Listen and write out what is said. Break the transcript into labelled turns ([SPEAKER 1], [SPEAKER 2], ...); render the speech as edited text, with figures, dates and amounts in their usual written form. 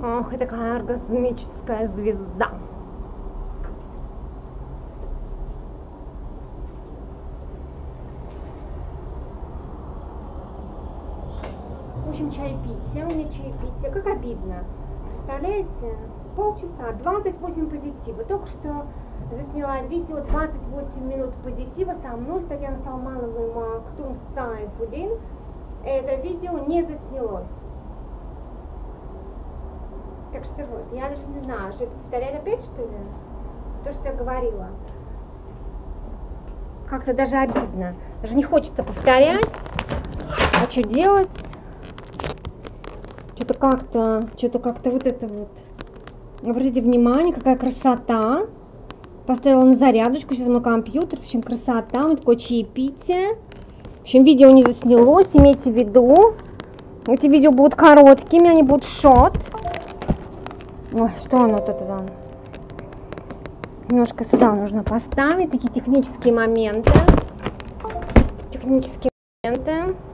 [SPEAKER 1] Ох, и такая оргазмическая звезда. В общем, чаепитие, у меня чаепитие. Как обидно. Представляете? Полчаса, 28 позитива. Только что засняла видео 28 минут позитива со мной, с Татьяной Салмановой, Мактум Сайфудин. Это видео не заснялось. Так что вот, я даже не знаю, что это повторять опять, что ли? То, что я говорила. Как-то даже обидно. Даже не хочется повторять. А что делать? Что-то как-то вот это вот. Обратите внимание, какая красота. Поставила на зарядочку, сейчас мой компьютер. В общем, красота, у меня такое чаепитие. В общем, видео не заснялось, имейте в виду. Эти видео будут короткими, они будут шорт. Ой, что оно тут там? Немножко сюда нужно поставить, такие технические моменты. Технические моменты.